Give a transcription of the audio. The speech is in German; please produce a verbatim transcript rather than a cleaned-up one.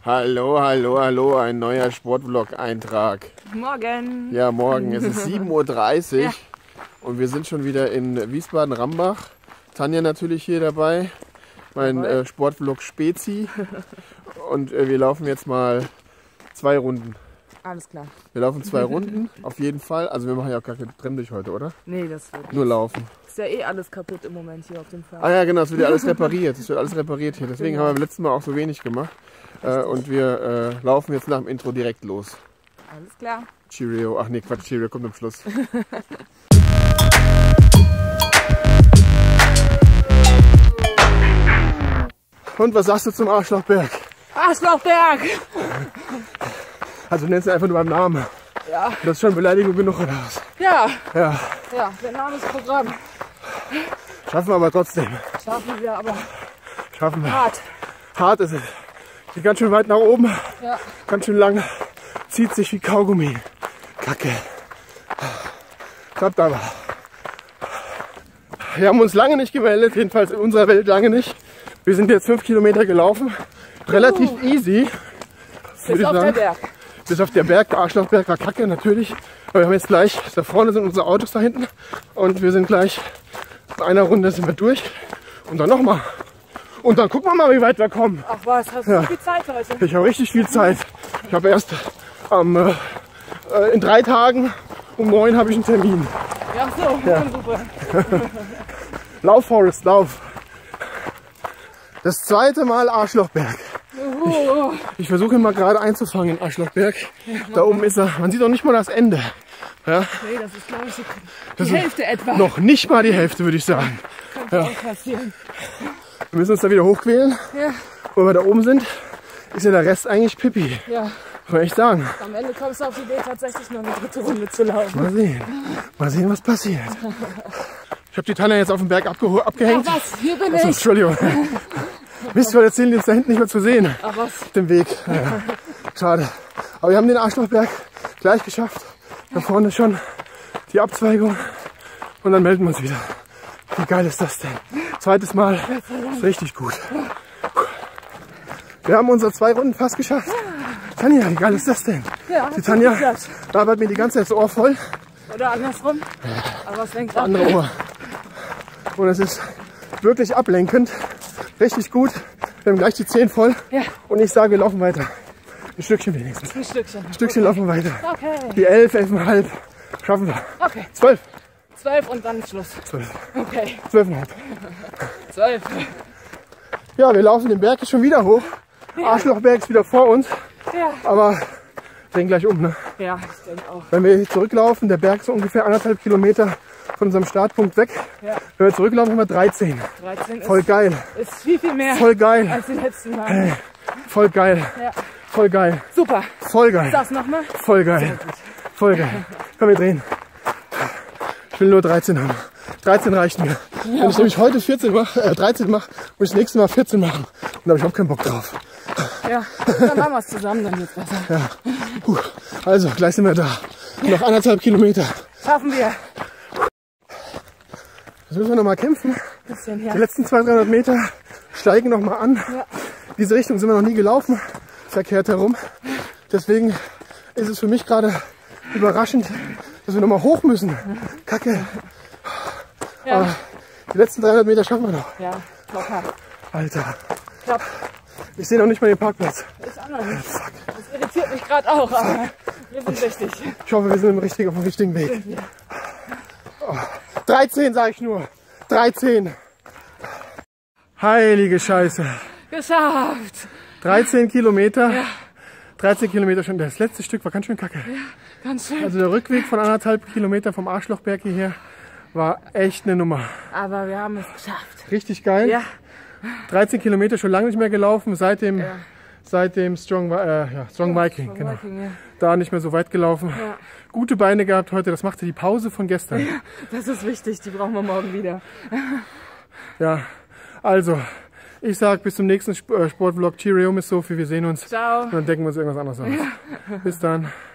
Hallo, hallo, hallo, ein neuer Sportvlog-Eintrag. Morgen. Ja, morgen. Es ist sieben Uhr dreißig Ja. Und wir sind schon wieder in Wiesbaden-Rambach. Tanja natürlich hier dabei, mein äh, Sportvlog Spezi. Und äh, wir laufen jetzt mal zwei Runden. Alles klar. Wir laufen zwei Runden, auf jeden Fall. Also wir machen ja auch gar keine Trenn durch heute, oder? Nee, das wird Nur laufen. Ist ja eh alles kaputt im Moment hier auf dem Fahrrad. Ah ja, genau, es wird ja alles repariert. Es wird alles repariert hier. Deswegen Genau. haben wir beim letzten Mal auch so wenig gemacht. Äh, und wir äh, laufen jetzt nach dem Intro direkt los. Alles klar. Cheerio. Ach nee, Quatsch, Cheerio kommt am Schluss. Und was sagst du zum Arschlochberg? Arschlochberg! Also du nennst ihn einfach nur beim Namen. Ja. Das ist schon Beleidigung genug, oder was? Ja. Ja. Ja, der Name ist Programm. Schaffen wir aber trotzdem. Schaffen wir aber Schaffen wir. hart. Hart ist es. Geht ganz schön weit nach oben. Ja. Ganz schön lang. Zieht sich wie Kaugummi. Kacke. Klappt aber. Wir haben uns lange nicht gemeldet, jedenfalls in unserer Welt lange nicht. Wir sind jetzt fünf Kilometer gelaufen. Relativ Uh. easy. Bis auf der Berg. Bis auf der Berg, der Arschlochberg war kacke, natürlich. Aber wir haben jetzt gleich, da vorne sind unsere Autos da hinten. Und wir sind gleich, in einer Runde sind wir durch. Und dann nochmal. Und dann gucken wir mal, wie weit wir kommen. Ach was, hast du Ja. so viel Zeit heute? Ich habe richtig viel Zeit. Ich habe erst am, äh, in drei Tagen um neun habe ich einen Termin. Ja, so, Ja. super. Lauf, Forrest, lauf. Das zweite Mal Arschlochberg. Uh, Ich versuche ihn mal gerade einzufangen, Arschlochberg. Da oben ist er. Man sieht auch nicht mal das Ende. Ja, nee, das ist glaube ich die das ist Hälfte etwa. noch nicht mal die Hälfte, würde ich sagen. Könnte Ja. auch passieren. Wir müssen uns da wieder hochquälen. Ja, Wo wir da oben sind, ist ja der Rest eigentlich Pipi. ja. Muss man echt sagen. Am Ende kommst du auf die Idee, tatsächlich noch eine dritte Runde zu laufen. Mal sehen. Mal sehen, was passiert. Ich habe die Tanja jetzt auf dem Berg abgeho- abgehängt. Ach was, hier bin Achso, ich. Entschuldigung. Mist, wir erzählen jetzt da hinten nicht mehr zu sehen. Ach was. Auf dem Weg. Ja. Schade. Aber wir haben den Arschlochberg gleich geschafft. Da vorne schon die Abzweigung. Und dann melden wir uns wieder. Wie geil ist das denn? Zweites Mal. Ist richtig gut. Wir haben unsere zwei Runden fast geschafft. Tanja, wie geil ist das denn? Ja, Die Tanja das. labert mir die ganze Zeit das Ohr voll. Oder andersrum. Aber es lenkt ab. Andere Ohr. Und es ist wirklich ablenkend. Richtig gut. Wir haben gleich die zehn voll. Ja. Und ich sage, wir laufen weiter. Ein Stückchen wenigstens. Ein Stückchen. Ein Stückchen laufen wir weiter. Okay. Die elf, elf Komma fünf schaffen wir. Okay. Zwölf. Zwölf und dann Schluss. Zwölf. Okay. Zwölf Komma fünf. Zwölf. Ja, wir laufen den Berg jetzt schon wieder hoch. Arschlochberg ist wieder vor uns. Ja. Aber drehen gleich um, ne? Ja, ich denke auch. Wenn wir hier zurücklaufen, der Berg ist so ungefähr anderthalb Kilometer von unserem Startpunkt weg. Ja. Wenn wir zurücklaufen, haben wir dreizehn. dreizehn Voll ist, geil. ist viel, viel mehr Voll geil. als die letzten Mal. Voll geil. Ja. Voll geil. Super. Voll geil. Das nochmal. Voll geil. Voll geil. Komm, wir drehen. Ich will nur dreizehn haben. dreizehn reicht mir. Wenn ich nämlich heute vierzehn mach, äh, dreizehn mache, muss ich das nächste Mal vierzehn machen. Und da habe ich auch keinen Bock drauf. Ja, dann machen wir es zusammen, dann wird's besser. Ja. Puh. Also, gleich sind wir da. Noch anderthalb Kilometer. Schaffen wir. Jetzt müssen wir noch mal kämpfen. Bisschen, Die ja. letzten zweihundert, dreihundert Meter steigen noch mal an. Ja. Diese Richtung sind wir noch nie gelaufen. Verkehrt herum. Deswegen ist es für mich gerade überraschend, dass wir noch mal hoch müssen. Kacke. Ja, Aber die letzten dreihundert Meter schaffen wir noch. ja, locker. Alter. Klapp. Ich sehe noch nicht mal den Parkplatz. Ich auch noch nicht. Das irritiert mich gerade auch, aber wir sind richtig. Ich hoffe, wir sind im richtigen, auf dem richtigen Weg. Oh. dreizehn sage ich nur. dreizehn. Heilige Scheiße. Geschafft. dreizehn Kilometer. Ja. dreizehn Kilometer schon. Das letzte Stück war ganz schön kacke. Ja, ganz schön. Also der Rückweg von anderthalb Kilometer vom Arschlochberg hierher war echt eine Nummer. Aber wir haben es geschafft. Richtig geil. Ja, dreizehn Kilometer schon lange nicht mehr gelaufen. Seit dem, Ja. seit dem Strong, äh, ja, Strong Viking. Strong Genau. Viking, ja. Da nicht mehr so weit gelaufen. Ja. Gute Beine gehabt heute. Das machte die Pause von gestern. Das ist wichtig, die brauchen wir morgen wieder. Ja, also, ich sag bis zum nächsten Sp- äh, Sportvlog. Cheerio, Miss Sophie, wir sehen uns. Ciao. Und dann denken wir uns irgendwas anderes aus. Bis dann.